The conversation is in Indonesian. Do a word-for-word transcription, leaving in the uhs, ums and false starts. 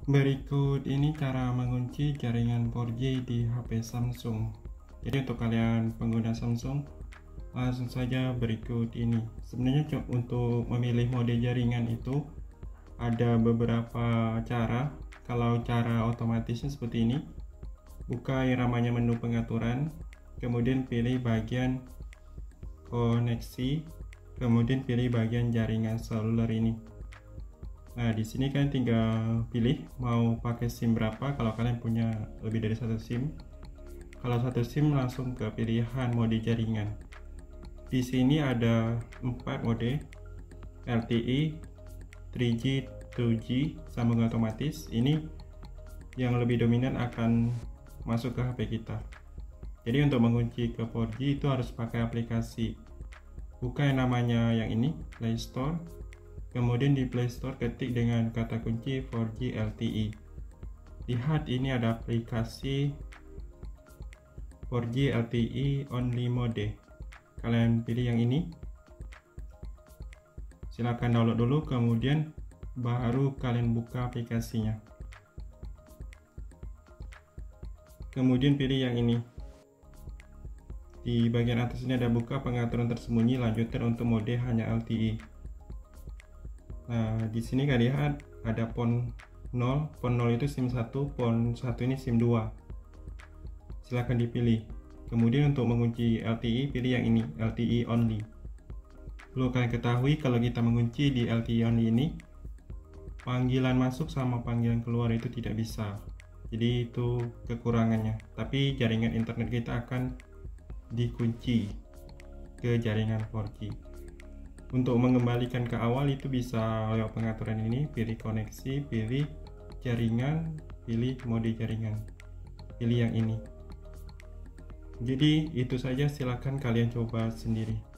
Berikut ini cara mengunci jaringan empat G di H P Samsung. Jadi untuk kalian pengguna Samsung, langsung saja berikut ini. Sebenarnya untuk memilih mode jaringan itu ada beberapa cara. Kalau cara otomatisnya seperti ini, buka yang namanya menu pengaturan, kemudian pilih bagian koneksi, kemudian pilih bagian jaringan seluler ini. Nah, di sini kalian tinggal pilih mau pakai SIM berapa. Kalau kalian punya lebih dari satu SIM, kalau satu SIM langsung ke pilihan mode jaringan. Di sini ada empat mode: L T E, tiga G, dua G, sambungan otomatis. Ini yang lebih dominan akan masuk ke H P kita. Jadi untuk mengunci ke empat G itu harus pakai aplikasi. Buka yang namanya yang ini, Play Store. Kemudian di Play Store ketik dengan kata kunci empat G L T E. Lihat ini ada aplikasi empat G L T E only mode. Kalian pilih yang ini. Silakan download dulu, kemudian baru kalian buka aplikasinya. Kemudian pilih yang ini. Di bagian atas ini ada buka pengaturan tersembunyi, lanjutkan untuk mode hanya L T E. Nah, di sini kalian lihat ada pon nol. Pon nol itu SIM satu, pon satu ini SIM dua. Silahkan dipilih. Kemudian untuk mengunci L T E, pilih yang ini, L T E only. Perlu kalian ketahui kalau kita mengunci di L T E only ini, panggilan masuk sama panggilan keluar itu tidak bisa. Jadi itu kekurangannya. Tapi jaringan internet kita akan dikunci ke jaringan empat G. Untuk mengembalikan ke awal itu bisa lewat pengaturan ini, pilih koneksi, pilih jaringan, pilih mode jaringan, pilih yang ini. Jadi itu saja, silakan kalian coba sendiri.